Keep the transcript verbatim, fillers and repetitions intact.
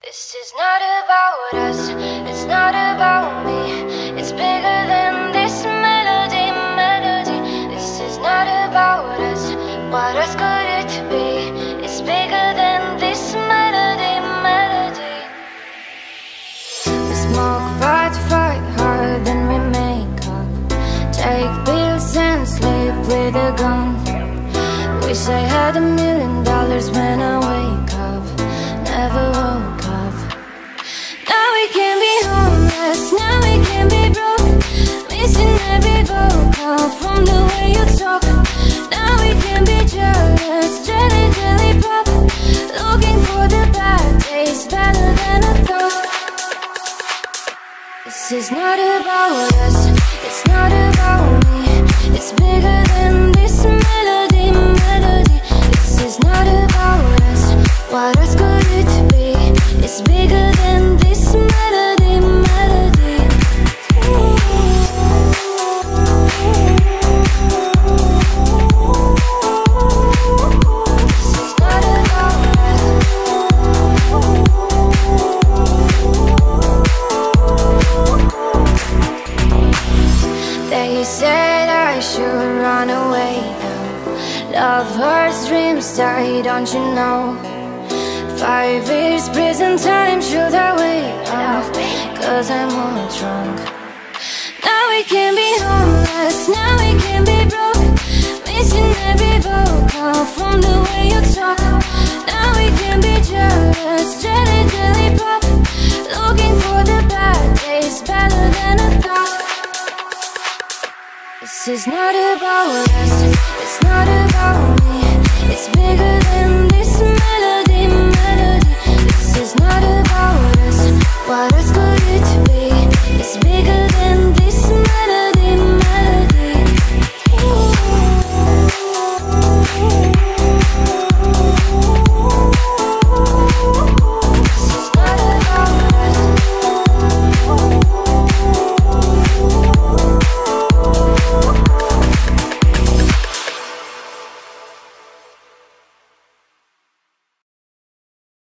This is not about us, it's not about me. It's bigger than this melody, melody. This is not about us, what else could it be? It's bigger than this melody, melody. We smoke but fight hard, then we make up. Take pills and sleep with a gun. Wish I had a million dollars when I wake up. Never woke up. Now we can be homeless, now we can be broke. Missing every vocal from the way you talk. Now we can be jealous, jelly, jelly pop. Looking for the bad days, better than I thought. This is not about us, it's not about me. It's bigger than this melody, melody. This is not about us, what else could it be? It's bigger than this melody, melody. This is not about us. They said I should run away now. Love hurts, dreams die, don't you know? Five years prison time, should I wait up? Cause I'm all drunk. Now we can be homeless, now we can be broke. Missing every vocal from the way you talk. Now we can be jealous, jelly, jelly pop. Looking for the bad days, better than I thought. This is not about us, it's not about